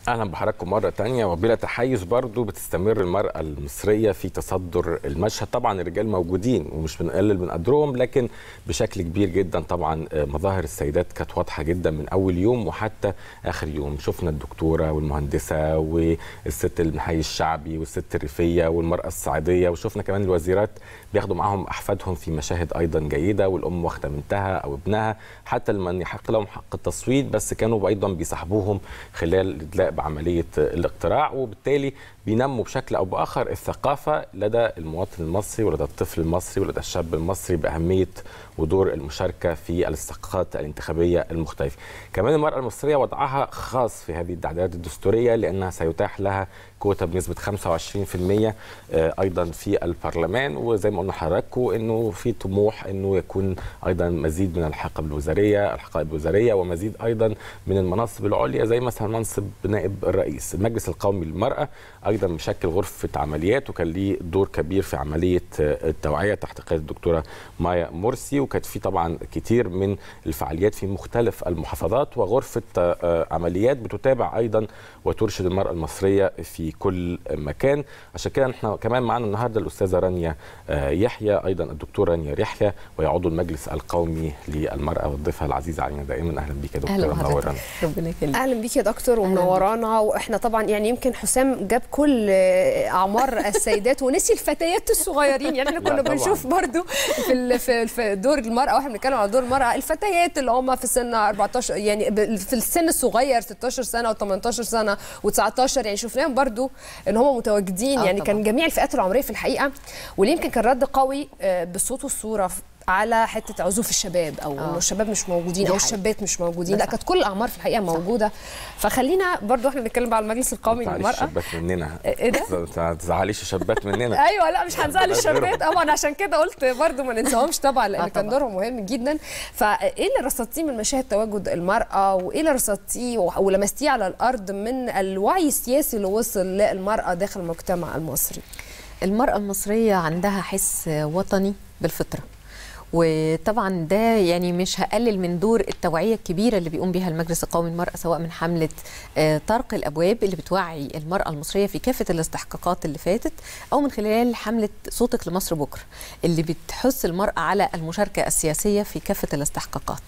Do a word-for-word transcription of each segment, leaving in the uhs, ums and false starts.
اهلا بحضراتكم مره تانية. وبلا تحيز برضو بتستمر المراه المصريه في تصدر المشهد. طبعا الرجال موجودين ومش بنقلل من قدرهم، لكن بشكل كبير جدا طبعا مظاهر السيدات كانت واضحه جدا من اول يوم وحتى اخر يوم. شفنا الدكتوره والمهندسه والست المحي الشعبي والست الريفيه والمراه الصعيديه، وشفنا كمان الوزيرات بياخدوا معاهم احفادهم في مشاهد ايضا جيده، والام واخده بنتها او ابنها حتى لمن يحق لهم حق التصويت، بس كانوا ايضا بيصاحبوهم خلال الادلاء بعمليه الاقتراع، وبالتالي بينموا بشكل او باخر الثقافه لدى المواطن المصري ولدى الطفل المصري ولدى الشاب المصري باهميه ودور المشاركه في الاستحقاقات الانتخابيه المختلفه. كمان المراه المصريه وضعها خاص في هذه التعديلات الدستوريه لانها سيتاح لها كوتا بنسبه خمسة وعشرين بالمئة ايضا في البرلمان، وزي ما قلنا لحضراتكم انه في طموح انه يكون ايضا مزيد من الحقائب الوزاريه الحقائب الوزاريه ومزيد ايضا من المناصب العليا زي مثلا منصب نائب الرئيس. المجلس القومي للمراه ايضا مشكل غرفه عمليات وكان ليه دور كبير في عمليه التوعيه تحت قياده الدكتوره مايا مرسي، وكانت في طبعا كتير من الفعاليات في مختلف المحافظات، وغرفه عمليات بتتابع ايضا وترشد المراه المصريه في كل مكان. عشان كده احنا كمان معانا النهارده الاستاذه رانيا يحيى، ايضا الدكتوره رانيا يحيى وهي عضو المجلس القومي للمراه والضيفه العزيزه علينا دائما. اهلا بيك يا دكتوره، منورانا. ربنا يخليك. اهلا بيك يا دكتور ومنورانا. واحنا طبعا يعني يمكن حسام جاب كل اعمار السيدات ونسي الفتيات الصغيرين، يعني احنا كنا بنشوف برضو في في دور المراه واحنا بنتكلم على دور المراه الفتيات اللي هم في سن أربعتاشر يعني في السن الصغير ستاشر سنه و18 سنه و19، يعني شفناهم برضو ان هم متواجدين. يعني كان جميع الفئات العمريه في الحقيقه، واللي يمكن كان رد قوي بالصوت والصوره على حته عزوف الشباب او انه الشباب مش موجودين او الشابات مش موجودين. لا، كانت كل الاعمار في الحقيقه موجوده. فخلينا برضو احنا بنتكلم على المجلس القومي للمراه. الشابات مننا ايه ده؟ ما تزعليش الشابات مننا. ايوه، لا مش هنزعل الشابات طبعا، عشان كده قلت برضو ما ننساهمش طبعا لان كان دورهم مهم جدا. فايه اللي رصدتيه من مشاهد تواجد المراه، وايه اللي رصدتيه ولمستيه على الارض من الوعي السياسي اللي وصل للمراه داخل المجتمع المصري؟ المراه المصريه عندها حس وطني بالفطره، وطبعا ده يعني مش هقلل من دور التوعيه الكبيره اللي بيقوم بيها المجلس القومي للمراه، سواء من حمله طرق الابواب اللي بتوعي المراه المصريه في كافه الاستحقاقات اللي فاتت، او من خلال حمله صوتك لمصر بكره اللي بتحث المراه على المشاركه السياسيه في كافه الاستحقاقات.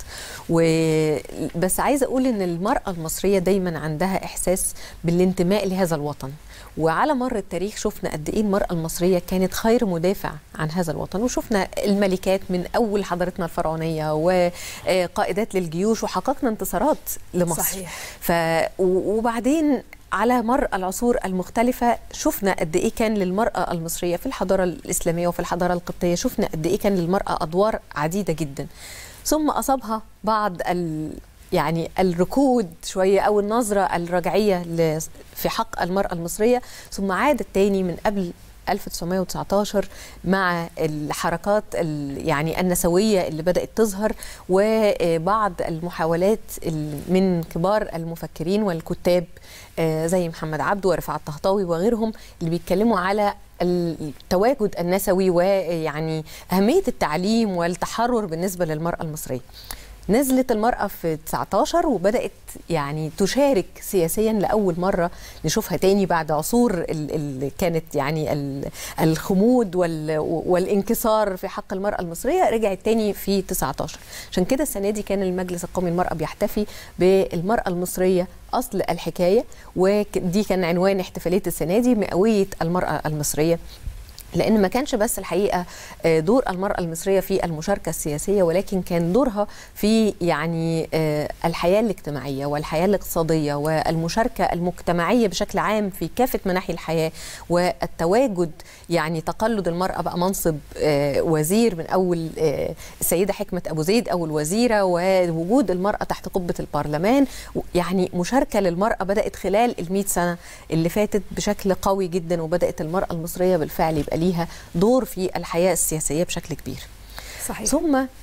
وبس عايزه اقول ان المراه المصريه دايما عندها احساس بالانتماء لهذا الوطن، وعلى مر التاريخ شفنا قد ايه المراه المصريه كانت خير مدافع عن هذا الوطن، وشفنا الملكات من اول حضارتنا الفرعونيه وقائدات للجيوش، وحققنا انتصارات لمصر. صحيح. ف وبعدين على مر العصور المختلفة شفنا قد إيه كان للمرأة المصرية في الحضارة الإسلامية وفي الحضارة القبطية، شفنا قد إيه كان للمرأة أدوار عديدة جدا، ثم أصابها بعض ال يعني الركود شوية أو النظرة الرجعية في حق المرأة المصرية، ثم عادت تاني من قبل ألف وتسعمائة وتسعة عشر مع الحركات يعني النسوية اللي بدأت تظهر، وبعض المحاولات من كبار المفكرين والكتاب زي محمد عبده ورفعت الطهطاوي وغيرهم اللي بيتكلموا على التواجد النسوي ويعني أهمية التعليم والتحرر بالنسبة للمرأة المصرية. نزلت المرأة في تسعة عشر وبدأت يعني تشارك سياسيا لأول مرة نشوفها تاني بعد عصور اللي كانت يعني الخمود والانكسار في حق المرأة المصرية، رجعت تاني في تسعة عشر. عشان كده السنة دي كان المجلس القومي للمرأة بيحتفي بالمرأة المصرية أصل الحكاية، ودي كان عنوان احتفالية السنة دي مئوية المرأة المصرية، لأن ما كانش بس الحقيقة دور المرأة المصرية في المشاركة السياسية، ولكن كان دورها في يعني الحياة الاجتماعية والحياة الاقتصادية والمشاركة المجتمعية بشكل عام في كافة مناحي الحياة، والتواجد يعني تقلد المرأة بقى منصب وزير من أول السيدة حكمة أبو زيد أول وزيرة، ووجود المرأة تحت قبة البرلمان، يعني مشاركة للمرأة بدأت خلال المئة سنة اللي فاتت بشكل قوي جدا، وبدأت المرأة المصرية بالفعل يبقى ليها دور في الحياة السياسية بشكل كبير. صحيح. ثم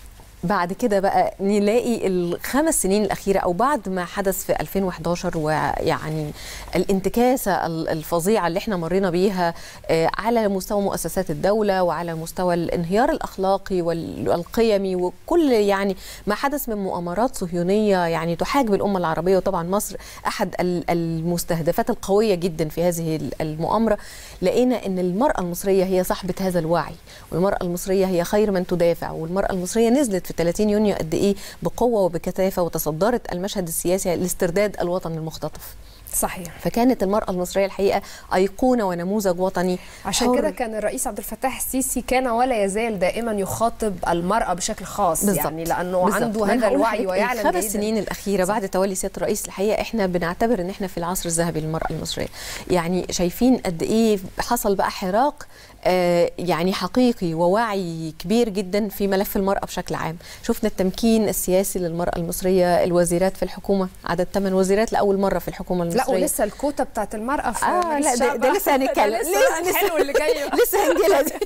بعد كده بقى نلاقي الخمس سنين الأخيرة أو بعد ما حدث في ألفين وحداشر ويعني الانتكاسة الفظيعة اللي احنا مرينا بيها على مستوى مؤسسات الدولة وعلى مستوى الانهيار الأخلاقي والقيمي وكل يعني ما حدث من مؤامرات صهيونية يعني تحاجب الأمة العربية، وطبعا مصر أحد المستهدفات القوية جدا في هذه المؤامرة. لقينا أن المرأة المصرية هي صاحبة هذا الوعي، والمرأة المصرية هي خير من تدافع، والمرأة المصرية نزلت في ثلاثين يونيو قد إيه بقوة وبكثافة وتصدرت المشهد السياسي لاسترداد الوطن المختطف. صحيح. فكانت المرأة المصرية الحقيقة أيقونة ونموذج وطني. عشان كده كان الرئيس عبد الفتاح السيسي كان ولا يزال دائما يخاطب المرأة بشكل خاص بالزبط. يعني لأنه بالزبط. عنده هذا الوعي ويعلم جيدا. الخمس سنين الأخيرة بعد تولي سيادة الرئيس الحقيقة احنا بنعتبر ان احنا في العصر الذهبي للمرأة المصرية. يعني شايفين قد ايه حصل بقى حراك آه يعني حقيقي ووعي كبير جدا في ملف المرأة بشكل عام. شفنا التمكين السياسي للمرأة المصرية، الوزيرات في الحكومة، عدد ثمان وزيرات لأول مرة في الحكومة المصرية. لا ولسه الكوتا بتاعت المرأة في آه لا ده, ده لسه هنتكلم لسه حلو اللي جاي لسه هنجيلها دي.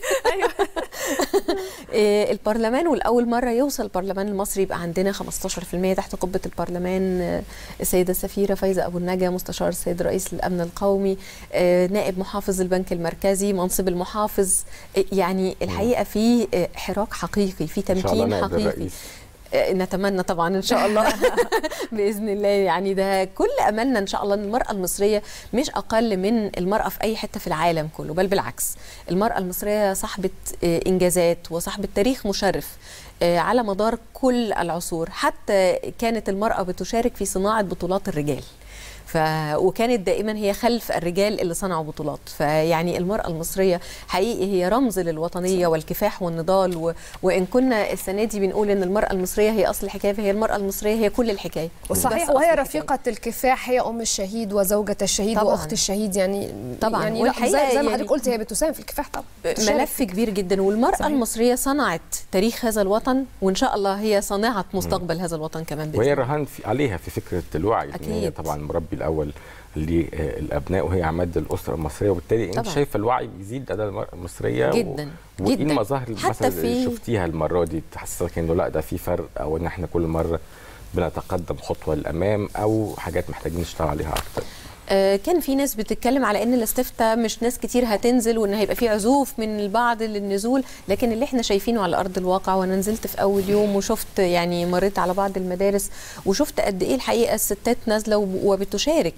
البرلمان والأول مرة يوصل البرلمان المصري يبقى عندنا خمستاشر بالمئة تحت قبة البرلمان. السيدة السفيرة فايزة أبو النجا مستشار السيد الرئيس للأمن القومي، نائب محافظ البنك المركزي، منصب المحافظ. يعني الحقيقة في حراك حقيقي، في تمكين حقيقي. نتمنى طبعا ان شاء الله باذن الله. يعني ده كل املنا ان شاء الله ان المراه المصريه مش اقل من المراه في اي حته في العالم كله، بل بالعكس. المراه المصريه صاحبه انجازات وصاحبه تاريخ مشرف على مدار كل العصور. حتى كانت المراه بتشارك في صناعه بطولات الرجال، ف... وكانت دائما هي خلف الرجال اللي صنعوا بطولات. فيعني المرأة المصرية حقيقي هي رمز للوطنية والكفاح والنضال. و... وإن كنا السنة دي بنقول إن المرأة المصرية هي أصل الحكاية، فهي المرأة المصرية هي كل الحكاية. وصحيح، وهي رفيقة الكفاح، هي أم الشهيد وزوجة الشهيد طبعاً. وأخت الشهيد. يعني طبعا يعني زي, زي ما حضرتك يعني قلت هي بتساهم في الكفاح طبعا. ملف كبير جدا. والمرأة صحيح. المصرية صنعت تاريخ هذا الوطن، وإن شاء الله هي صانعة مستقبل م. هذا الوطن كمان. وهي رهان عليها في فكرة الوعي. هي طبعا مربي الأول للابناء وهي عماد الاسره المصريه، وبالتالي انت شايفه الوعي بيزيد لدى المراه المصريه جدا و... وايه المظاهر مثلا اللي شفتيها المره دي تحسسك انه لا ده في فرق، او ان احنا كل مره بنتقدم خطوه للامام، او حاجات محتاجين نشتغل عليها اكتر؟ كان في ناس بتتكلم على ان الاستفتاء مش ناس كتير هتنزل وان هيبقى في عزوف من البعض للنزول، لكن اللي احنا شايفينه على ارض الواقع، وانا نزلت في اول يوم وشفت يعني مريت على بعض المدارس وشفت قد ايه الحقيقه الستات نازله وبتشارك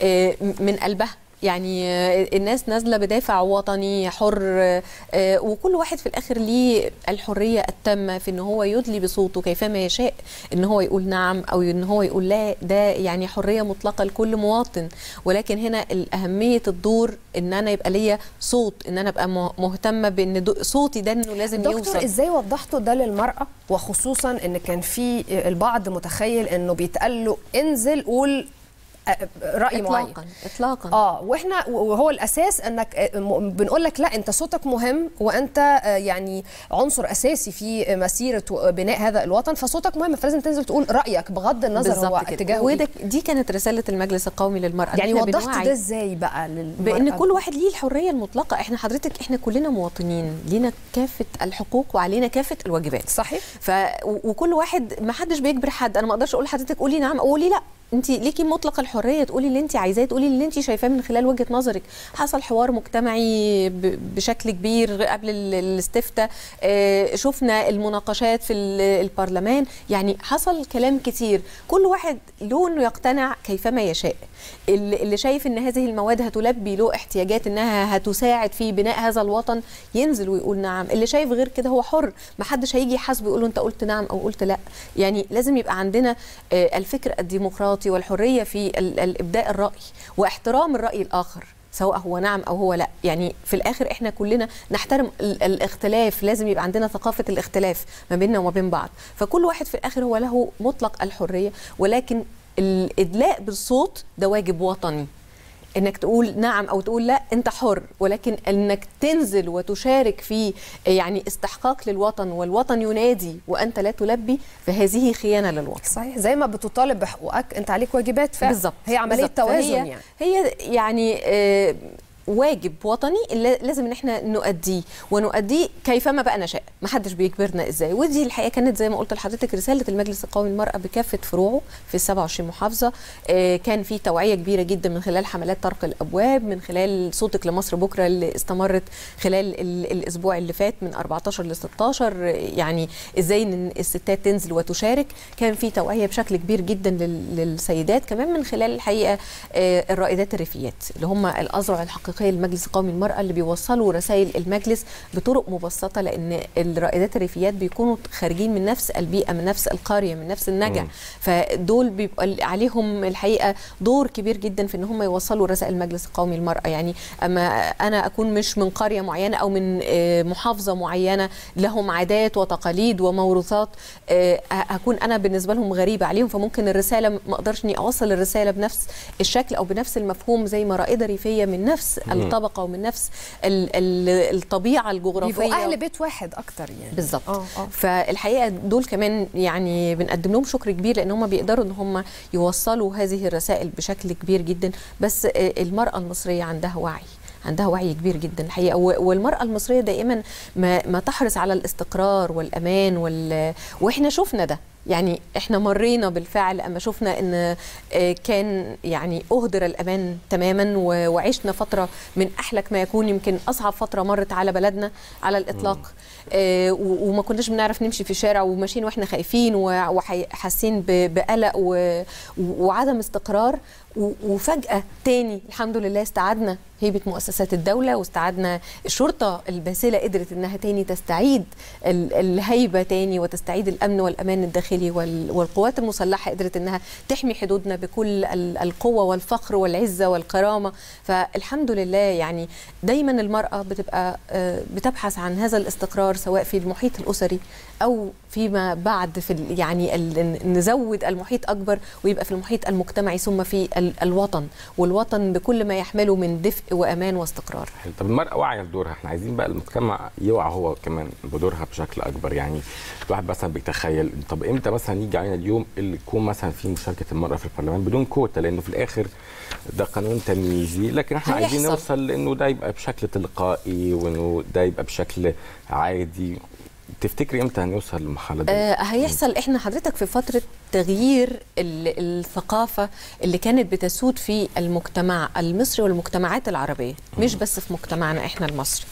من قلبها. يعني الناس نازله بدافع وطني حر، وكل واحد في الاخر ليه الحريه التامه في ان هو يدلي بصوته كيفما يشاء، ان هو يقول نعم او ان هو يقول لا. ده يعني حريه مطلقه لكل مواطن. ولكن هنا اهميه الدور ان انا يبقى ليا صوت، ان انا ابقى مهتمه بان صوتي ده انه لازم دكتور يوصل. دكتور ازاي وضحتوا ده للمراه، وخصوصا ان كان في البعض متخيل انه بيتقال له انزل قول رأي إطلاقاً معين اطلاقا اه واحنا وهو الاساس انك بنقول لك لا انت صوتك مهم، وانت يعني عنصر اساسي في مسيره بناء هذا الوطن، فصوتك مهم، فلازم تنزل تقول رايك بغض النظر هو اتجاهه. وده دي كانت رساله المجلس القومي للمراه. يعني وضحت ده ازاي بقى للمرأة؟ بان كل واحد ليه الحريه المطلقه. احنا حضرتك احنا كلنا مواطنين، لينا كافه الحقوق وعلينا كافه الواجبات. صحيح. ف وكل واحد ما حدش بيجبر حد. انا ما اقدرش اقول لحضرتك قولي نعم او قولي لا. انت ليكي مطلق الحريه تقولي اللي انت عايزاه، تقولي اللي انت شايفاه من خلال وجهه نظرك. حصل حوار مجتمعي بشكل كبير قبل الاستفتاء، اه شفنا المناقشات في البرلمان، يعني حصل كلام كتير. كل واحد له انه يقتنع كيفما يشاء. اللي شايف ان هذه المواد هتلبي له احتياجات، انها هتساعد في بناء هذا الوطن، ينزل ويقول نعم. اللي شايف غير كده هو حر، ما حدش هيجي يحاسبه يقول له انت قلت نعم او قلت لا. يعني لازم يبقى عندنا اه الفكر الديمقراطي والحريه في الابداء الراي واحترام الراي الاخر، سواء هو نعم او هو لا. يعني في الاخر احنا كلنا نحترم الاختلاف، لازم يبقى عندنا ثقافه الاختلاف ما بيننا وما بين بعض. فكل واحد في الاخر هو له مطلق الحريه، ولكن الادلاء بالصوت ده واجب وطني. انك تقول نعم او تقول لا انت حر، ولكن انك تنزل وتشارك في يعني استحقاق للوطن والوطن ينادي وانت لا تلبي، فهذه خيانه للوطن. صحيح. زي ما بتطالب بحقوقك انت عليك واجبات فعلا. بالظبط. هي عمليه توازن. يعني هي يعني آه واجب وطني اللي لازم ان احنا نؤديه ونؤديه كيفما بقى نشاء، ما حدش بيجبرنا ازاي. ودي الحقيقه كانت زي ما قلت لحضرتك رساله المجلس القومي للمراه بكافه فروعه في السبعة وعشرين محافظه. آه كان في توعيه كبيره جدا من خلال حملات طرق الابواب، من خلال صوتك لمصر بكره اللي استمرت خلال الاسبوع اللي فات من أربعتاشر ل ستاشر، يعني ازاي ان الستات تنزل وتشارك. كان في توعيه بشكل كبير جدا للسيدات، كمان من خلال الحقيقه آه الرائدات الريفيات اللي هم الاذرع الحقيقيه المجلس القومي للمرأة اللي بيوصلوا رسائل المجلس بطرق مبسطة، لأن الرائدات الريفيات بيكونوا خارجين من نفس البيئة، من نفس القرية، من نفس النجع، فدول بيبقى عليهم الحقيقة دور كبير جدا في ان هم يوصلوا رسائل المجلس القومي للمرأة. يعني أما أنا أكون مش من قرية معينة أو من محافظة معينة لهم عادات وتقاليد وموروثات، أكون أنا بالنسبة لهم غريبة عليهم، فممكن الرسالة ما أقدرش إني أوصل الرسالة بنفس الشكل أو بنفس المفهوم زي ما رائدة ريفية من نفس الطبقه ومن نفس ال ال الطبيعه الجغرافيه، يبقوا اهل بيت واحد اكتر يعني. بالظبط. آه آه. فالحقيقه دول كمان يعني بنقدم لهم شكر كبير، لان هم بيقدروا ان هم يوصلوا هذه الرسائل بشكل كبير جدا. بس المراه المصريه عندها وعي، عندها وعي كبير جدا الحقيقه، والمراه المصريه دائما ما, ما تحرص على الاستقرار والامان وال... واحنا شفنا ده، يعني احنا مرينا بالفعل اما شفنا ان كان يعني اهدر الامان تماما، وعشنا فتره من احلك ما يكون، يمكن اصعب فتره مرت على بلدنا على الاطلاق. آه وما كناش بنعرف نمشي في الشارع وماشيين واحنا خايفين وحاسين بقلق وعدم استقرار، وفجاه تاني الحمد لله استعدنا هيبه مؤسسات الدوله، واستعدنا الشرطه الباسله قدرت انها تاني تستعيد الهيبه تاني وتستعيد الامن والامان الداخلي، والقوات المسلحه قدرت انها تحمي حدودنا بكل القوه والفخر والعزه والكرامه. فالحمد لله يعني دايما المراه بتبقى بتبحث عن هذا الاستقرار، سواء في المحيط الاسري او فيما بعد في يعني نزود المحيط اكبر ويبقى في المحيط المجتمعي، ثم في الوطن، والوطن بكل ما يحمله من دفء وامان واستقرار. طب المراه واعيه لدورها، احنا عايزين بقى المجتمع يوعى هو كمان بدورها بشكل اكبر. يعني الواحد مثلا بيتخيل طب امتى مثلا يجي علينا اليوم اللي يكون مثلا في مشاركه المراه في البرلمان بدون كوتا، لانه في الاخر ده قانون تمييزي، لكن احنا هيحصل. عايزين نوصل لانه ده يبقى بشكل تلقائي وانه ده يبقى بشكل عادي. تفتكري امتى هنوصل للمرحله دي؟ آه هيحصل. احنا حضرتك في فتره تغيير الثقافه اللي كانت بتسود في المجتمع المصري والمجتمعات العربيه، مش بس في مجتمعنا احنا المصري.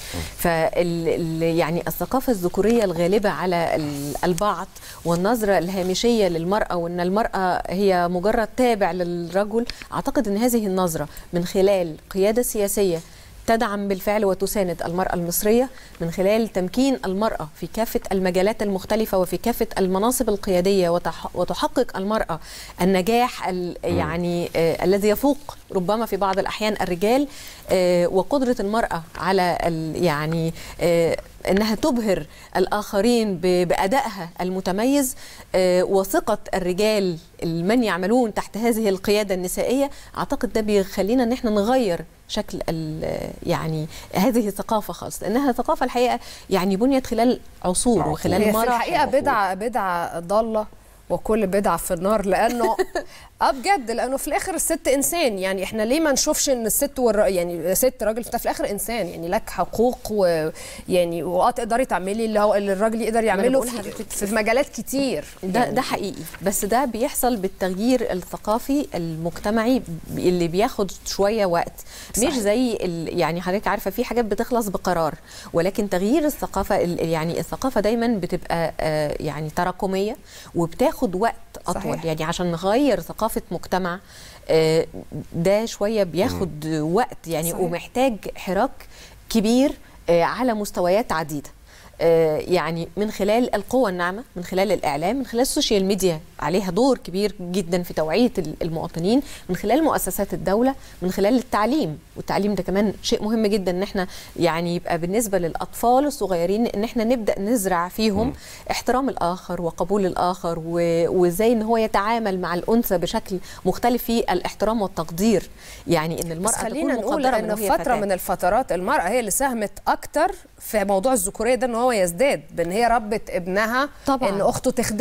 فال يعني الثقافه الذكوريه الغالبه على البعض والنظره الهامشيه للمراه، وان المراه هي مجرد تابع للرجل، اعتقد ان هذه النظره من خلال قياده سياسيه تدعم بالفعل وتساند المرأة المصرية، من خلال تمكين المرأة في كافة المجالات المختلفة وفي كافة المناصب القيادية، وتحقق المرأة النجاح يعني آه الذي يفوق ربما في بعض الأحيان الرجال، آه وقدرة المرأة على يعني آه انها تبهر الاخرين بادائها المتميز، آه وثقه الرجال من يعملون تحت هذه القياده النسائيه. اعتقد ده بيخلينا ان احنا نغير شكل يعني هذه الثقافه خالص، لانها ثقافه الحقيقه يعني بنيت خلال عصور وخلال مراحل. في الحقيقه بدعه بدعه ضاله، وكل بدعه في النار، لانه اه بجد، لانه في الاخر الست انسان. يعني احنا ليه ما نشوفش ان الست والر... يعني ست راجل في الاخر انسان، يعني لك حقوق، ويعني واه تقدري تعملي اللي هو اللي الراجل يقدر يعمله في, في مجالات كتير. ده يعني ده حقيقي، بس ده بيحصل بالتغيير الثقافي المجتمعي اللي بياخد شويه وقت. صحيح. مش زي ال... يعني حضرتك عارفه في حاجات بتخلص بقرار، ولكن تغيير الثقافه يعني الثقافه دايما بتبقى آه يعني تراكميه وبتاخد وقت اطول. صحيح. يعني عشان نغير ثقافه مجتمع ده شويه بياخد م. وقت يعني. صحيح. ومحتاج حراك كبير على مستويات عديده، يعني من خلال القوى الناعمه، من خلال الاعلام، من خلال السوشيال ميديا عليها دور كبير جدا في توعيه المواطنين، من خلال مؤسسات الدوله، من خلال التعليم. والتعليم ده كمان شيء مهم جدا، ان احنا يعني يبقى بالنسبه للاطفال الصغيرين ان احنا نبدا نزرع فيهم م. احترام الاخر وقبول الاخر، وازاي ان هو يتعامل مع الانثى بشكل مختلف في الاحترام والتقدير. يعني ان المراه خلينا نقول ان في فتره من الفترات المراه هي اللي ساهمت اكتر في موضوع الذكوريه ده، ان هو يزداد بان هي ربت ابنها طبعا ان اخته تخدمه.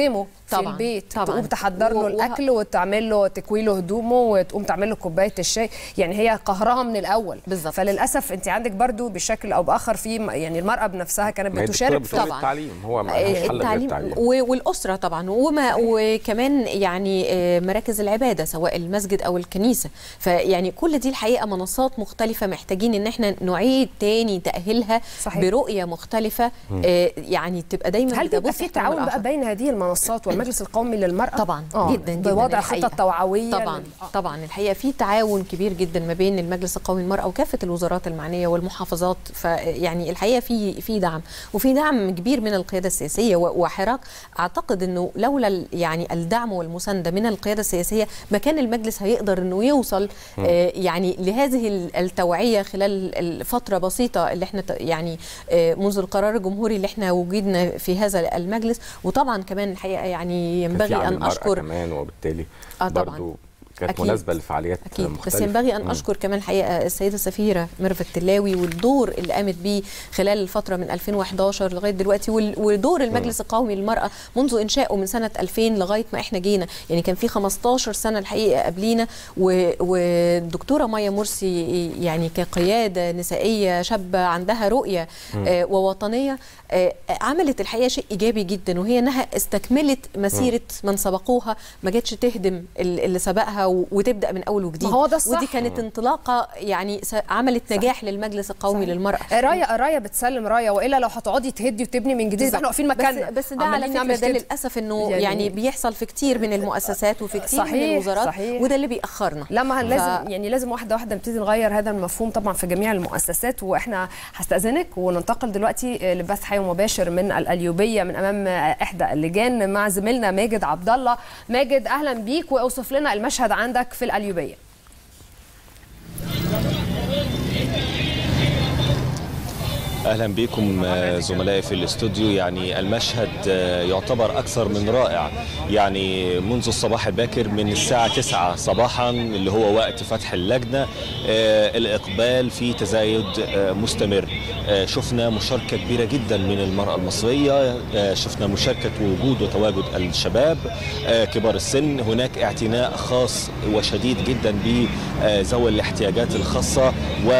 في طبعاً البيت، طبعاً. تقوم تحضر له و- الاكل وتعمل له تكوي له هدومه وتقوم تعمل له كوبايه الشاي، يعني هي قهرها من الاول. بالظبط. فللاسف انت عندك برضو بشكل او باخر في يعني المراه بنفسها كانت ما هي بتشارك الدكتورة في بتقول التعليم هو ما لهاش حل غير التعليم التعليم. و- والاسره طبعا، وما وكمان يعني آه، مراكز العباده سواء المسجد او الكنيسه. فيعني كل دي الحقيقه منصات مختلفه محتاجين ان احنا نعيد تاني تاهيلها صحيح. برؤيه مختلفه، آه، يعني تبقى دايما هل بيبقى بتبص في احترام تعاون بقى الآخر. بين هذه المنصات والمجلس القومي للمرأة؟ طبعا آه. جدا جدا بوضع الحقيقة. خطط توعوية طبعا لل- آه. طبعا الحقيقه في تعاون كبير جدا ما بين المجلس القومي للمراه وكافه الوزارات المعنيه والمحافظات. فيعني الحقيقه في في دعم، وفي دعم كبير من القياده السياسيه و- وحراك. اعتقد انه لولا ال- يعني الدعم والمسانده من القياده السياسيه ما كان المجلس هيقدر انه يوصل آه يعني لهذه ال- التوعيه خلال الفتره بسيطه اللي احنا ت- يعني آه منذ القرار الجمهوري اللي احنا وجدنا في هذا المجلس. وطبعا كمان الحقيقه يعني كان في ينبغي عن ان المرأة اشكر كمان، وبالتالي آه طبعاً. برضو كانت أكيد. مناسبه لفعاليات أكيد. مختلفه. بس ينبغي أن مم. أشكر كمان الحقيقة السيدة السفيرة ميرفت تلاوي والدور اللي قامت بيه خلال الفترة من ألفين وإحداشر لغاية دلوقتي، وال- ودور المجلس القومي للمرأة منذ إنشائه من سنة ألفين لغاية ما إحنا جينا. يعني كان في خمستاشر سنة الحقيقة قبلينا، و- والدكتورة مايا مرسي يعني كقيادة نسائية شابة عندها رؤية آه ووطنية، آه عملت الحقيقة شيء إيجابي جدا، وهي أنها استكملت مسيرة من سبقوها، ما جتش تهدم ال- اللي سبقها و- وتبدأ من اول وجديد. ما هو ده الصح. ودي كانت انطلاقه يعني س- عملت نجاح للمجلس القومي صحيح. للمراه. رايه رايه بتسلم رايه، والا لو هتقعدي تهدي وتبني من جديد احنا واقفين مكاننا. بس, بس ده على عمالين فكره نعمل ده كده. للاسف انه يعني- يعني, يعني بيحصل في كتير من المؤسسات وفي كتير صحيح، من الوزارات، صحيح. وده اللي بيأخرنا. لما ف- لازم يعني لازم واحده واحده نبتدي نغير هذا المفهوم طبعا في جميع المؤسسات. واحنا هستأذنك وننتقل دلوقتي لبث حي مباشر من القليوبيه من امام احدى اللجان مع زميلنا ماجد عبد الله. ماجد اهلا بيك، واوصف لنا المشهد عندك في القليوبيه. اهلا بكم زملائي في الاستوديو. يعني المشهد يعتبر اكثر من رائع، يعني منذ الصباح الباكر من الساعه تسعة صباحا اللي هو وقت فتح اللجنه الاقبال في تزايد مستمر. شفنا مشاركه كبيره جدا من المراه المصريه، شفنا مشاركه ووجود وتواجد الشباب كبار السن، هناك اعتناء خاص وشديد جدا بذوي الاحتياجات الخاصه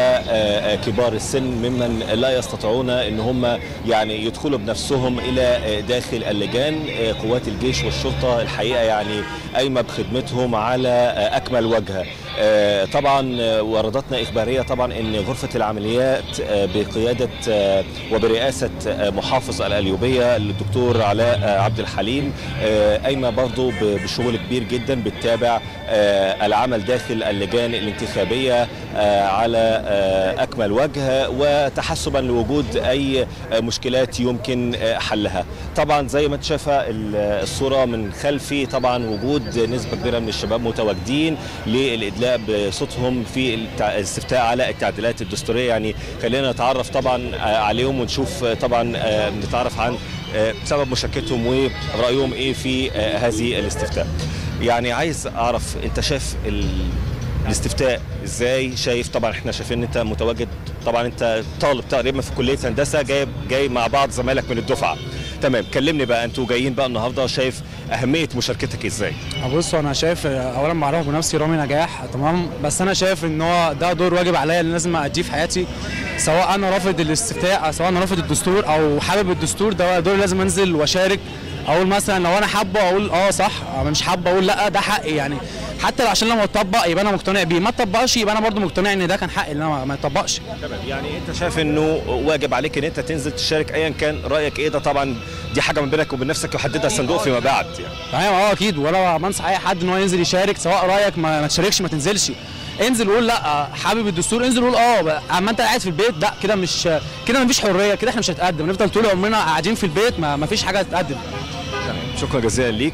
وكبار السن ممن لا يستطيعون ان هم يعني يدخلوا بنفسهم الى داخل اللجان. قوات الجيش والشرطه الحقيقه يعني قايمه بخدمتهم على اكمل وجه. طبعا وردتنا اخباريه طبعا ان غرفه العمليات بقياده وبرئاسه محافظ القليوبيه الدكتور علاء عبد الحليم قايمه برضو بشغل كبير جدا بتتابع العمل داخل اللجان الانتخابيه على اكمل وجه وتحسبا لوجود اي مشكلات يمكن حلها. طبعا زي ما انت شايفه الصوره من خلفي، طبعا وجود نسبه كبيره من الشباب متواجدين للادلاء بصوتهم في الاستفتاء على التعديلات الدستوريه. يعني خلينا نتعرف طبعا عليهم ونشوف طبعا نتعرف عن سبب مشاركتهم ورايهم ايه في هذه الاستفتاء. يعني عايز اعرف انت شايف الاستفتاء ازاي؟ شايف طبعا احنا شايفين ان انت متواجد، طبعا انت طالب تقريبا في كليه هندسه، جاي جاي مع بعض زمايلك من الدفعه. تمام، كلمني بقى انتوا جايين بقى النهارده، شايف اهميه مشاركتك ازاي؟ بص انا شايف اولا بعرف بنفسي رامي نجاح تمام، بس انا شايف ان هو ده دور واجب عليا اللي لازم اديه في حياتي، سواء انا رافض الاستفتاء او سواء انا رافض الدستور او حابب الدستور، ده دور لازم انزل واشارك. اقول مثلا لو انا حابه اقول اه صح، مش حابه اقول لا ده حقي. يعني حتى عشان لما اتطبق يبقى انا مقتنع بيه، ما اتطبقش يبقى انا برضو مقتنع ان ده كان حقي ان انا ما اتطبقش. تمام، يعني انت شايف انه واجب عليك ان انت تنزل تشارك ايا كان رايك ايه، ده طبعا دي حاجه من بينك وبين نفسك يحددها الصندوق فيما بعد يعني. تمام اه اكيد، ولا بنصح اي حد ان هو ينزل يشارك، سواء رايك ما, ما تشاركش ما تنزلش، انزل وقول لا حابب الدستور، انزل وقول اه. اما انت قاعد في البيت لا، كده مش كده مفيش حريه، كده احنا مش هنتقدم، نفضل طول عمرنا قاعدين في البيت ما مفيش حاجه تتقدم. شكرا جزيلا ليك.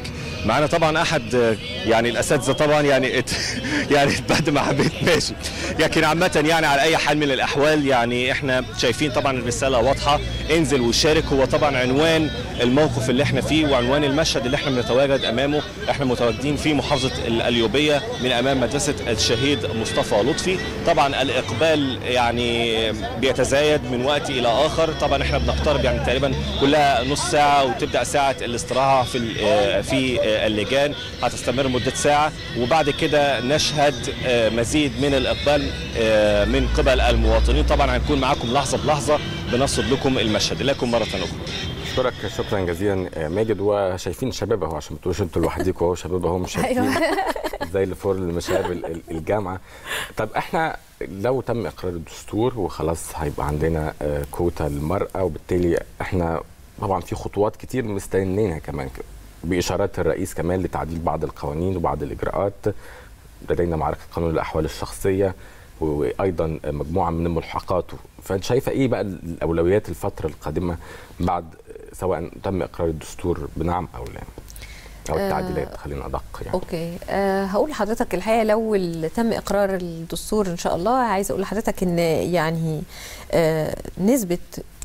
معانا طبعا احد يعني الاساتذه طبعا يعني ات يعني بعد ما حبيت ماشي، لكن عامه يعني على اي حال من الاحوال يعني احنا شايفين طبعا الرساله واضحه، انزل وشارك. هو طبعا عنوان الموقف اللي احنا فيه وعنوان المشهد اللي احنا بنتواجد امامه، احنا متواجدين في محافظه القليوبيه من امام مدرسه الشهيد مصطفى لطفي. طبعا الاقبال يعني بيتزايد من وقت الى اخر، طبعا احنا بنقترب يعني تقريبا كلها نص ساعه وتبدا ساعه الاستراحه في في اللجان، هتستمر مده ساعه، وبعد كده نشهد مزيد من الاقبال من قبل المواطنين. طبعا هنكون معاكم لحظه بلحظه بنصب لكم المشهد. لكم مره اخرى. اشكرك شكرا جزيلا ماجد. وشايفين شباب اهو، عشان ما تقولوش انتوا لوحديكم اهو، شباب اهو مشاركين زي الفور المشاهد الجامعه. طب احنا لو تم اقرار الدستور وخلاص هيبقى عندنا كوتا للمراه، وبالتالي احنا طبعا في خطوات كتير مستنيينها كمان باشارات الرئيس كمان لتعديل بعض القوانين وبعض الاجراءات. لدينا معركه قانون الاحوال الشخصيه وايضا مجموعه من الملحقات. فانت شايفه ايه بقى الاولويات الفتره القادمه بعد سواء تم اقرار الدستور بنعم او لا، او التعديلات؟ آه خلينا ادق يعني. اوكي آه هقول لحضرتك الحقيقه لو تم اقرار الدستور ان شاء الله، عايزه اقول لحضرتك ان يعني آه نسبه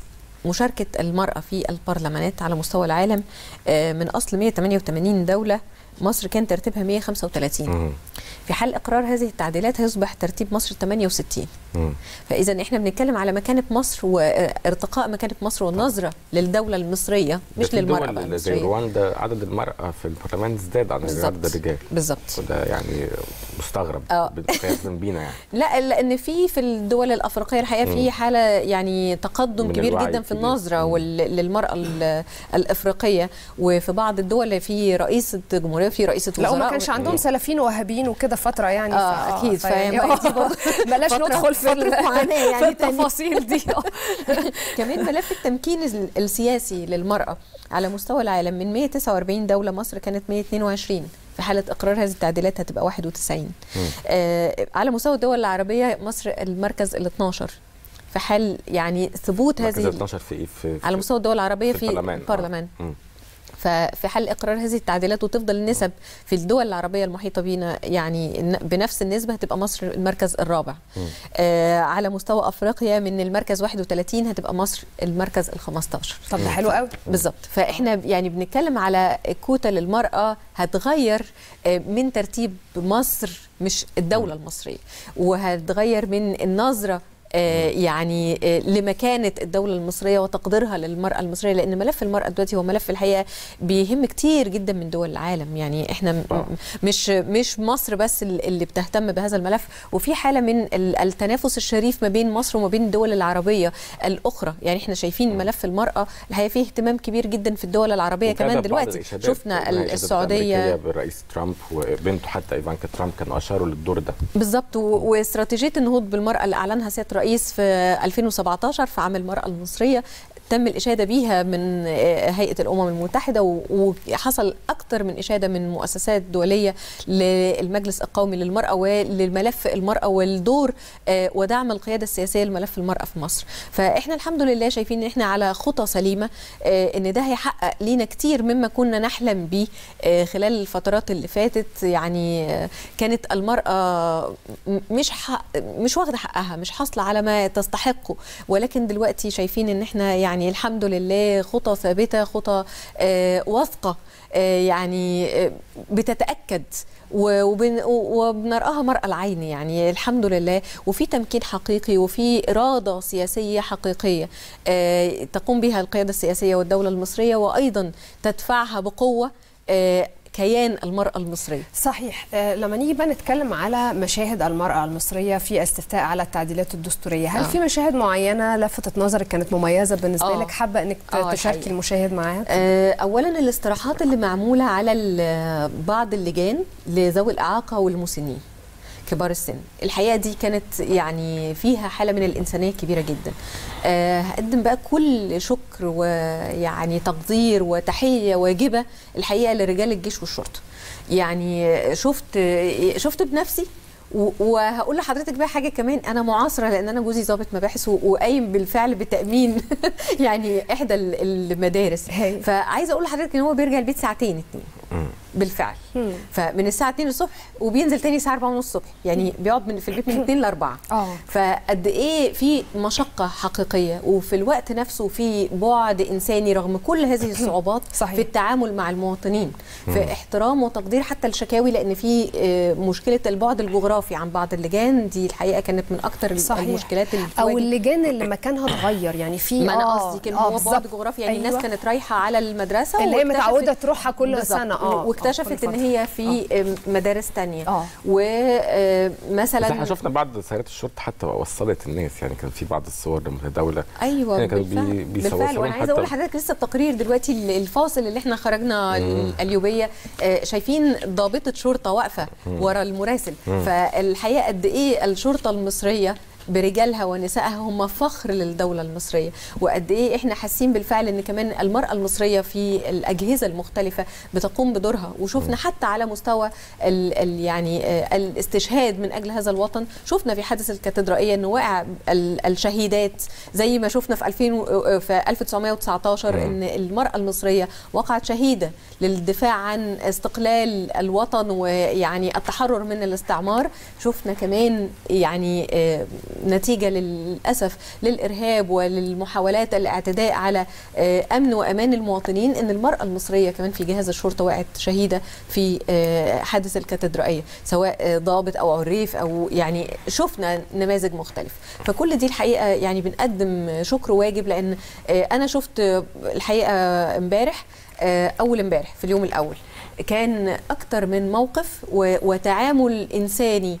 مشاركه المراه في البرلمانات على مستوى العالم آه من اصل مئة وثمانية وثمانين دوله، مصر كان ترتيبها مئة وخمسة وثلاثين. مم. في حال اقرار هذه التعديلات هيصبح ترتيب مصر ثمانية وستين. مم. فاذا احنا بنتكلم على مكانه مصر وارتقاء مكانه مصر والنظره للدوله المصريه مش للمراه المصريه. زي رواندا عدد المراه في البرلمان ازداد عن عدد الرجال. بالظبط. وده يعني مستغرب قياسا بينا يعني. لا لان في في الدول الافريقيه الحقيقه في حاله يعني تقدم كبير جدا في النظره للمراه الافريقيه، وفي بعض الدول في رئيسه جمهوريه في رئيسه وزراء. لا ما كانش عندهم سلفيين وهابيين وكده فتره يعني. اه اكيد. فاهم بلاش ندخل في المعاناه يعني التفاصيل دي. كمان ملف التمكين السياسي للمراه على مستوى العالم من مئة وتسعة وأربعين دوله، مصر كانت مئة واثنين وعشرين. في حاله اقرار هذه التعديلات هتبقى واحد وتسعين. آه على مستوى الدول العربيه مصر المركز ال اثناشر. في حال يعني ثبوت هذه اثناشر في ايه؟ في على مستوى الدول العربيه في, في البرلمان. البرلمان. آه. ففي حال اقرار هذه التعديلات وتفضل النسب في الدول العربيه المحيطه بينا يعني بنفس النسبه، هتبقى مصر المركز الرابع. آه على مستوى افريقيا من المركز واحد وثلاثين هتبقى مصر المركز ال خمستاشر. طب ده حلو قوي. بالظبط. فاحنا يعني بنتكلم على كوتا للمراه هتغير من ترتيب مصر مش الدوله المصريه، وهتغير من النظره آه يعني آه لمكانه الدوله المصريه وتقديرها للمراه المصريه، لان ملف المراه دلوقتي هو ملف الحقيقه بيهم كتير جدا من دول العالم. يعني احنا مش مش مصر بس اللي بتهتم بهذا الملف، وفي حاله من التنافس الشريف ما بين مصر وما بين الدول العربيه الاخرى. يعني احنا شايفين ملف المراه الحقيقه فيه اهتمام كبير جدا في الدول العربيه كمان دلوقتي. شفنا السعوديه بالرئيس ترامب وبنته حتى ايفانكا ترامب كانوا اشاروا للدور ده بالظبط. واستراتيجيه النهوض بالمراه اللي اعلنها سياده الرئيس في ألفين وسبعتاشر في عام المرأة المصرية تم الإشادة بيها من هيئة الأمم المتحدة، وحصل أكثر من إشادة من مؤسسات دولية للمجلس القومي للمرأة وللملف المرأة والدور ودعم القيادة السياسية لملف المرأة في مصر. فإحنا الحمد لله شايفين إن إحنا على خطى سليمة، إن ده هيحقق لينا كتير مما كنا نحلم به خلال الفترات اللي فاتت. يعني كانت المرأة مش حق مش واخدة حقها، مش حاصلة على ما تستحقه، ولكن دلوقتي شايفين إن إحنا يعني يعني الحمد لله خطى ثابته، خطى آه واثقه آه يعني آه بتتاكد وبن وبنرآها مرأى العين. يعني الحمد لله، وفي تمكين حقيقي وفي إرادة سياسية حقيقية آه تقوم بها القيادة السياسية والدولة المصرية، وأيضا تدفعها بقوة آه كيان المرأة المصرية. صحيح. آه لما نيجي بقى نتكلم على مشاهد المرأة المصرية في استفتاء على التعديلات الدستورية، هل آه. في مشاهد معينة لفتت نظرك كانت مميزة بالنسبة آه. لك حابة انك آه تشاركي الحقيقة. المشاهد معاها؟ آه اولا الاستراحات اللي معمولة على بعض اللجان لذوي الإعاقة والمسنين كبار السن، الحقيقه دي كانت يعني فيها حاله من الانسانيه كبيره جدا. أه هقدم بقى كل شكر ويعني تقدير وتحيه واجبه الحقيقه لرجال الجيش والشرطه. يعني شفت شفت بنفسي، وهقول لحضرتك بقى حاجه كمان، انا معاصره لان انا جوزي ضابط مباحث وقايم بالفعل بتامين يعني احدى المدارس، فعايزه اقول لحضرتك ان هو بيرجع البيت ساعتين اتنين بالفعل. مم. فمن الساعه اتنين الصبح وبينزل تاني الساعه أربعة ونص الصبح، يعني بيقعد من في البيت من اتنين ل أربعة. اه فقد ايه في مشقه حقيقيه، وفي الوقت نفسه في بعد انساني رغم كل هذه الصعوبات صحيح. في التعامل مع المواطنين، في احترام وتقدير حتى الشكاوي، لان في مشكله البعد الجغرافي عن بعض اللجان دي الحقيقه كانت من اكتر صحيح. المشكلات اللي او اللجان اللي مكانها اتغير، يعني في ما انا قصدي كان هو بعد جغرافي، يعني أيوة. الناس كانت رايحه على المدرسه اللي هي متعوده تروحها كل سنه اه واكتشفت ان هي في أوه. مدارس ثانيه اه ومثلا احنا شفنا بعض سيارات الشرطه حتى وصلت الناس، يعني كان في بعض الصور المتداوله ايوه يعني كانوا بالفعل, بالفعل. وانا عايزه اقول لحضرتك لسه التقرير دلوقتي الفاصل اللي احنا خرجنا اليوبيه شايفين ضابطه شرطه واقفه ورا المراسل. مم. فالحقيقه قد ايه الشرطه المصريه برجالها ونسائها هم فخر للدولة المصرية، وقد ايه احنا حاسين بالفعل ان كمان المرأة المصرية في الأجهزة المختلفة بتقوم بدورها، وشفنا حتى على مستوى ال ال يعني الاستشهاد من أجل هذا الوطن. شفنا في حادث الكاتدرائية ان وقع الشهيدات زي ما شفنا في ألفين في ألف وتسعمائة وتسعة عشر ان المرأة المصرية وقعت شهيدة للدفاع عن استقلال الوطن ويعني التحرر من الاستعمار. شفنا كمان يعني نتيجة للأسف للإرهاب وللمحاولات الاعتداء على أمن وأمان المواطنين إن المرأة المصرية كمان في جهاز الشرطة وقعت شهيدة في حادث الكاتدرائية، سواء ضابط أو عريف أو يعني شفنا نماذج مختلفة. فكل دي الحقيقة يعني بنقدم شكر واجب، لأن أنا شفت الحقيقة امبارح أول امبارح في اليوم الأول كان أكتر من موقف وتعامل إنساني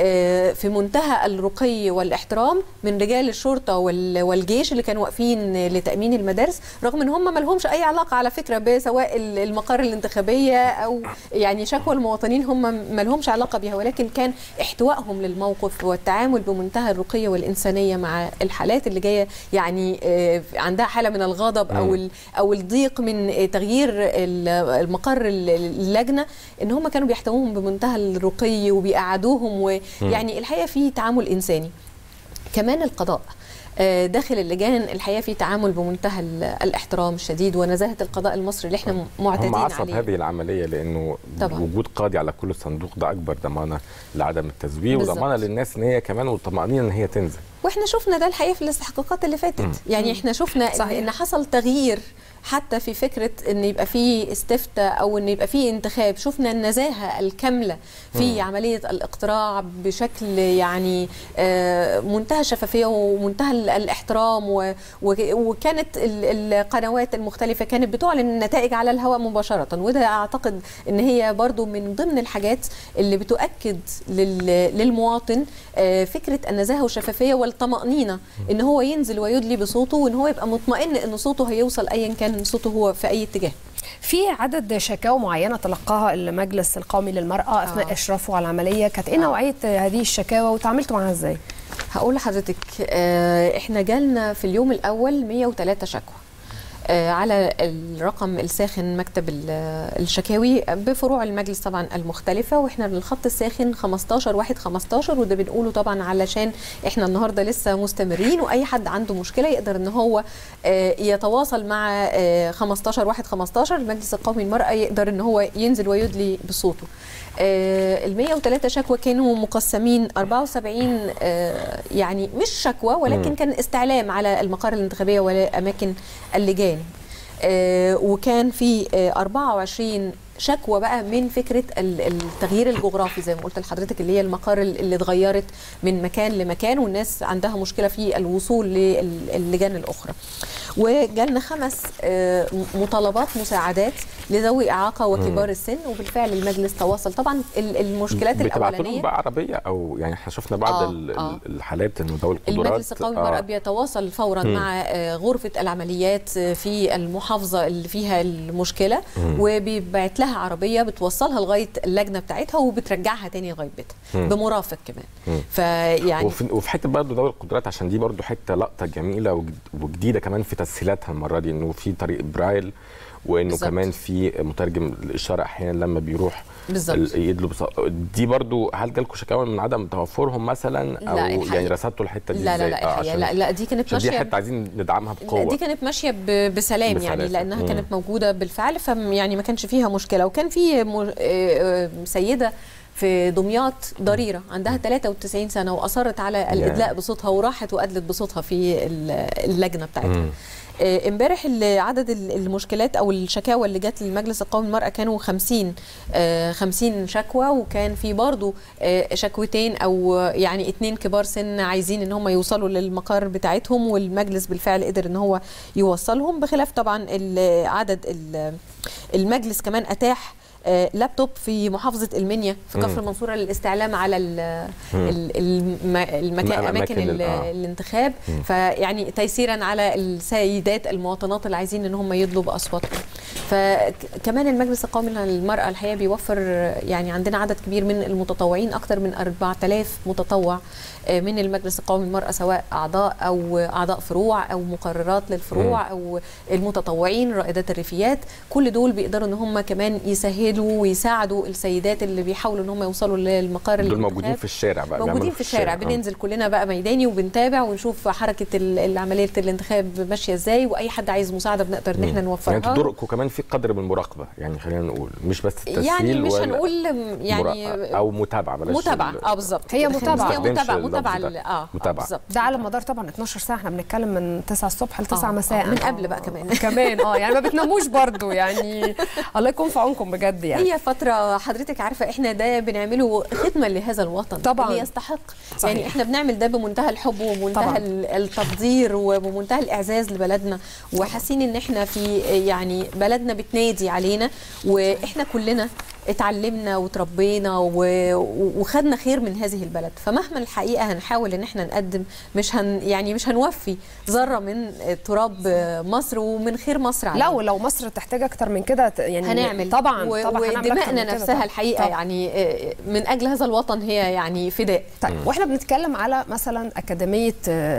في منتهى الرقي والاحترام من رجال الشرطه والجيش اللي كانوا واقفين لتامين المدارس، رغم ان هم ما لهمش اي علاقه على فكره بسواء المقر الانتخابيه او يعني شكوى المواطنين، هم ما لهمش علاقه بها، ولكن كان احتوائهم للموقف والتعامل بمنتهى الرقي والانسانيه مع الحالات اللي جايه يعني عندها حاله من الغضب او او الضيق من تغيير المقر اللجنه، ان هم كانوا بيحتووهم بمنتهى الرقي وبيقعدوهم و يعني الحقيقه في تعامل انساني. كمان القضاء داخل اللجان الحقيقه في تعامل بمنتهى الاحترام الشديد ونزاهه القضاء المصري اللي احنا معتادين عليه. هم عصب هذه العمليه، لانه طبعا وجود قاضي على كل صندوق ده اكبر ضمانه لعدم التزوير وضمانه للناس ان هي كمان وطمانينه ان هي تنزل. واحنا شفنا ده الحقيقه في الاستحقاقات اللي فاتت. مم. يعني احنا شفنا صحيح. ان حصل تغيير حتى في فكره ان يبقى في استفتاء او ان يبقى في انتخاب. شفنا النزاهه الكامله في مم. عمليه الاقتراع بشكل يعني منتهى الشفافيه ومنتهى الاحترام، وكانت القنوات المختلفه كانت بتعلن النتائج على الهواء مباشره، وده اعتقد ان هي برضو من ضمن الحاجات اللي بتؤكد للمواطن فكره النزاهه والشفافيه والطمانينه، ان هو ينزل ويدلي بصوته وان هو يبقى مطمئن ان صوته هيوصل ايا كان صوته هو في اي اتجاه. في عدد شكاوى معينه تلقاها المجلس القومي للمراه اثناء آه. اشرافه على العمليه، كانت ايه آه. نوعيه هذه الشكاوى وتعاملتوا معاها ازاي؟ هقول لحضرتك احنا جالنا في اليوم الاول مئة وثلاثة شكوى على الرقم الساخن مكتب الشكاوي بفروع المجلس طبعا المختلفه، واحنا الخط الساخن خمستاشر واحد خمستاشر، وده بنقوله طبعا علشان احنا النهارده لسه مستمرين، واي حد عنده مشكله يقدر ان هو يتواصل مع خمستاشر واحد خمستاشر المجلس القومي للمراه، يقدر ان هو ينزل ويدلي بصوته. ال مئة وثلاثة شكوى كانوا مقسمين أربعة وسبعين يعني مش شكوى ولكن كان استعلام على المقار الانتخابيه واماكن اللجان، وكان في أربعة وعشرين شكوى بقى من فكره التغيير الجغرافي زي ما قلت لحضرتك، اللي هي المقار اللي اتغيرت من مكان لمكان والناس عندها مشكله في الوصول للجان الاخرى. وجالنا خمس مطالبات مساعدات لذوي اعاقه وكبار السن، وبالفعل المجلس تواصل. طبعا المشكلات الاولانيه بقى عربيه او يعني احنا شفنا بعض آه آه الحالات انه ذوي القدرات المجلس القومي للمراه آه بيتواصل فورا مم. مع غرفه العمليات في المحافظه اللي فيها المشكله، وبيبعت لها عربيه بتوصلها لغايه اللجنه بتاعتها وبترجعها تاني لغايه بيتها بمرافق كمان. فيعني وفي, وفي حته برضه ذوي القدرات، عشان دي برضه حته لقطه جميله وجديده كمان في تسهيلاتها المره دي، انه في طريق برايل وانه بالزبط. كمان في مترجم الاشاره احيانا لما بيروح بالظبط يدلوا بص... دي برضو هل جالكم شكاوى من عدم توفرهم مثلا او يعني رصدتوا الحته دي لا ازاي؟ لا لا الحقيقه لا لا دي كانت ماشيه دي حته عايزين ندعمها بقوه. دي كانت ماشيه ب... بسلام, بسلام يعني لانها مم. كانت موجوده بالفعل فيعني ما كانش فيها مشكله. وكان في م... سيده في دمياط ضريره عندها ثلاثة وتسعين سنه واصرت على الادلاء بصوتها وراحت وادلت بصوتها في اللجنه بتاعتها. امبارح عدد المشكلات او الشكاوى اللي جت للمجلس القومي للمرأة كانوا خمسين خمسين شكوى، وكان في برضو شكوتين او يعني اتنين كبار سن عايزين ان هم يوصلوا للمقر بتاعتهم والمجلس بالفعل قدر ان هو يوصلهم، بخلاف طبعا عدد المجلس كمان اتاح لابتوب في محافظة المنيا في كفر المنصورة للاستعلام على المكان أماكن الانتخاب، فيعني تيسيرا على السيدات المواطنات اللي عايزين ان هم يدلوا بأصواتهم. فكمان المجلس القومي للمرأة الحقيقة بيوفر يعني عندنا عدد كبير من المتطوعين، أكثر من أربعة آلاف متطوع من المجلس القومي للمرأة سواء أعضاء أو أعضاء فروع أو مقررات للفروع أو المتطوعين رائدات الريفيات، كل دول بيقدروا ان هم كمان يسهلوا ويساعدوا السيدات اللي بيحاولوا ان هم يوصلوا للمقر. دول موجودين في الشارع بقى، موجودين في الشارع, الشارع. بننزل كلنا بقى ميداني وبنتابع ونشوف حركة العملية الانتخاب ماشية ازاي، واي حد عايز مساعدة بنقدر ان احنا نوفرها. يعني انتوا دوركم كمان في قدر من المراقبة، يعني خلينا نقول مش بس التسهيل يعني مش هنقول يعني او متابعة بلاش متابعة اه بالظبط هي متابعة هي متابعة متابعة اه بالظبط. ده على مدار طبعا اتناشر ساعة، احنا بنتكلم من تسعة الصبح ل تسعة مساء من قبل بقى كمان كمان اه يعني ما بتناموش برضو يعني الله يكون في عونكم بجد. يعني هي فترة حضرتك عارفة احنا ده بنعمله خدمة لهذا الوطن طبعا اللي يستحق. صحيح. يعني احنا بنعمل ده بمنتهى الحب ومنتهى طبعا التقدير وبمنتهى الاعزاز لبلدنا، وحاسين ان احنا في يعني بلدنا بتنادي علينا، واحنا كلنا اتعلمنا وتربينا وخدنا خير من هذه البلد. فمهما الحقيقه هنحاول ان احنا نقدم مش هن يعني مش هنوفي ذره من تراب مصر ومن خير مصر علينا. لا ولو مصر تحتاج اكتر من كده يعني هنعمل طبعا و... طبعا ودماءنا نفسها طبعًا. الحقيقه طبعًا. يعني من اجل هذا الوطن هي يعني فداء. طيب واحنا بنتكلم على مثلا اكاديميه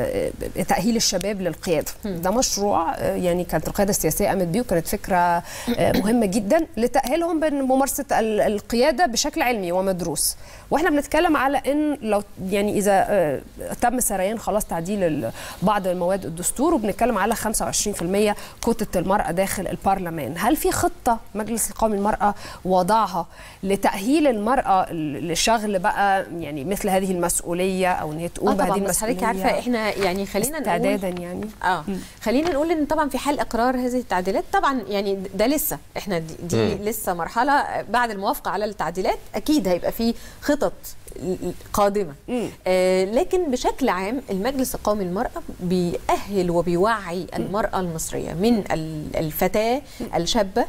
تاهيل الشباب للقياده، ده مشروع يعني كانت القياده السياسيه قامت بيه وكانت فكره مهمه جدا لتاهيلهم بممارسه القياده بشكل علمي ومدروس. واحنا بنتكلم على ان لو يعني اذا تم سريان خلاص تعديل بعض المواد الدستور، وبنتكلم على خمسة وعشرين بالمئة كوتة المرأة داخل البرلمان، هل في خطة مجلس القومي للمرأة وضعها لتأهيل المرأة لشغل بقى يعني مثل هذه المسؤولية او ان هي تقوم آه بهذه المسؤولية؟ المسؤولية. حضرتك عارفة احنا يعني خلينا نقول استعدادا يعني اه م. خلينا نقول ان طبعا في حال اقرار هذه التعديلات طبعا يعني ده لسه احنا دي, دي لسه مرحلة بعد الموافقة على التعديلات اكيد هيبقى في خطط قادمة. آه لكن بشكل عام المجلس القومي للمرأة بيأهل وبيوعي المرأة المصرية من الفتاة الشابة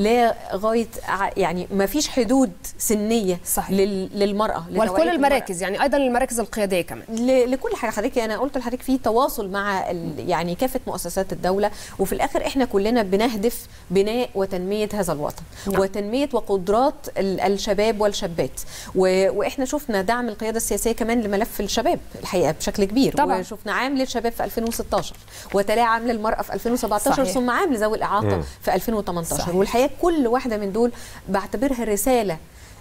لغاية يعني ما فيش حدود سنية صحيح. للمرأة ولكل المراكز يعني أيضا المراكز القيادية كمان لكل حاجة. حضرتك أنا قلت لحضرتك في تواصل مع يعني كافة مؤسسات الدولة، وفي الآخر إحنا كلنا بنهدف بناء وتنمية هذا الوطن نعم. وتنمية وقدرات الشباب والشابات، وإحنا شفنا دعم القيادة السياسية كمان لملف الشباب الحقيقة بشكل كبير طبعا. وشفنا عام للشباب في ألفين وستاشر وتلاه عام للمرأة في ألفين وسبعتاشر ثم عام لذوي الإعاقة م. في ألفين وتمنتاشر صحيح. والحقيقة كل واحدة من دول بعتبرها رسالة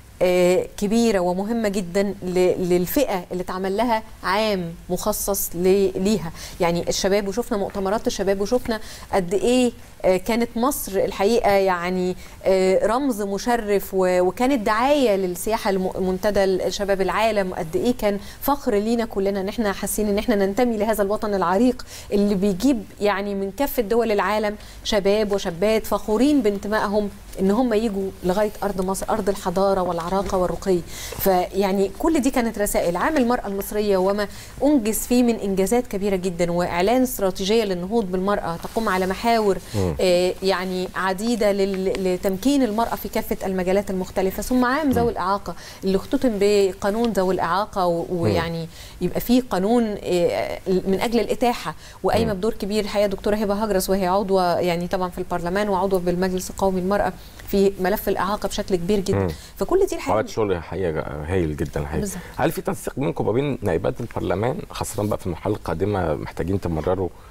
آه كبيرة ومهمة جدا للفئة اللي اتعمل لها عام مخصص ليها يعني الشباب، وشفنا مؤتمرات الشباب وشفنا قد ايه آه كانت مصر الحقيقة يعني آه رمز مشرف، وكانت دعاية للسياحة المنتدى شباب العالم، قد ايه كان فخر لينا كلنا ان احنا حاسين ان احنا ننتمي لهذا الوطن العريق اللي بيجيب يعني من كافة دول العالم شباب وشابات فخورين بانتمائهم ان هم يجوا لغاية ارض مصر، ارض الحضارة والعراقة والرقي. فيعني كل دي كانت رسائل. عام المرأة المصرية وما انجز فيه من انجازات كبيرة جدا، واعلان استراتيجية للنهوض بالمرأة تقوم على محاور آه يعني عديدة لتمكين المرأة في كافة المجالات المختلفة، ثم عام ذوي الإعاقة اللي اختتم بقانون ذوي الإعاقة، ويعني يبقى فيه قانون آه من اجل الاتاحة، وقايمة بدور كبير الحقيقة دكتورة هبة هجرس وهي عضوة يعني طبعا في البرلمان وعضوة بالمجلس القومي للمرأة في ملف الإعاقة بشكل كبير جدا. مم. فكل دي الحقيقة عملت شغل حقيقة هايل جدا الحقيقة. هل في تنسيق منكم ما بين نائبات البرلمان خاصة بقى في المرحلة القادمة محتاجين تمرروا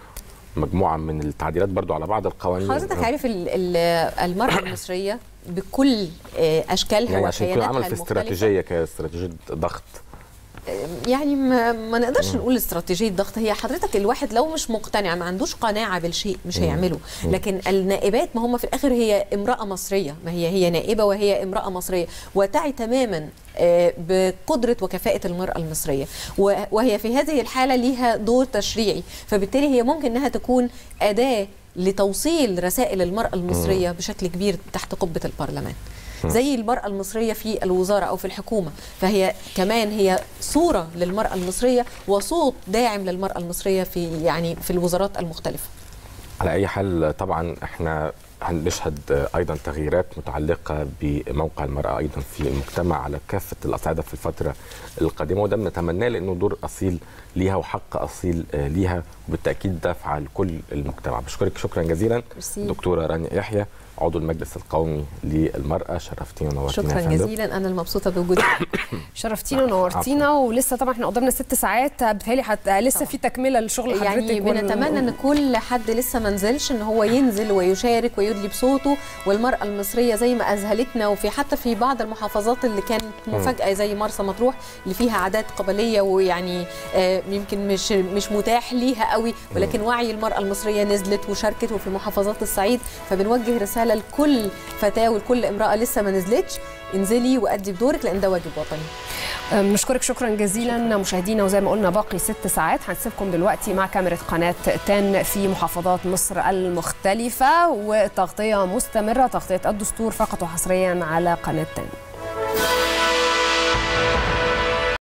مجموعه من التعديلات برضو على بعض القوانين. حضرتك عارف المراه المصريه بكل اشكالها يعني عشان كده وكياناتها عمل في استراتيجيه كاستراتيجيه ضغط، يعني ما, ما نقدرش نقول استراتيجيه ضغط. هي حضرتك الواحد لو مش مقتنع ما عندوش قناعه بالشيء مش هيعمله. لكن النائبات ما هم في الاخر هي امراه مصريه، ما هي هي نائبه وهي امراه مصريه وتعي تماما بقدره وكفاءه المراه المصريه، وهي في هذه الحاله ليها دور تشريعي، فبالتالي هي ممكن انها تكون اداه لتوصيل رسائل المراه المصريه بشكل كبير تحت قبه البرلمان، زي المرأة المصرية في الوزارة أو في الحكومة. فهي كمان هي صورة للمرأة المصرية وصوت داعم للمرأة المصرية في يعني في الوزارات المختلفة. على أي حال طبعا احنا هنشهد أيضا تغييرات متعلقة بموقع المرأة أيضا في المجتمع على كافة الأصعدة في الفترة القادمة، وده بنتمناه لأنه دور أصيل ليها وحق أصيل ليها، وبالتأكيد دافعة لكل المجتمع. بشكرك شكرا جزيلا دكتورة رانيا يحيى عضو المجلس القومي للمرأة، شرفتينا ونورتينا. شكرا جزيلا، أنا المبسوطة بوجودك. شرفتينا ونورتينا، ولسه طبعا احنا قدامنا ست ساعات بتهيألي حت... لسه في تكملة للشغل حضرتك. يعني بنتمنى ان كل حد لسه ما نزلش ان هو ينزل ويشارك ويدلي بصوته، والمرأة المصرية زي ما أذهلتنا، وفي حتى في بعض المحافظات اللي كانت مفاجأة زي مرسى مطروح اللي فيها عادات قبلية ويعني آه يمكن مش مش متاح ليها قوي، ولكن وعي المرأة المصرية نزلت وشاركت، وفي محافظات الصعيد. فبنوجه رسالة لكل فتاة ولكل امرأة لسه ما نزلتش، انزلي وأدي بدورك لأن ده واجب وطني. نشكرك شكرا جزيلا مشاهدينا، وزي ما قلنا باقي ست ساعات. هنسيبكم دلوقتي مع كاميرا قناة تن في محافظات مصر المختلفة، وتغطية مستمرة، تغطية الدستور فقط وحصريا على قناة تن.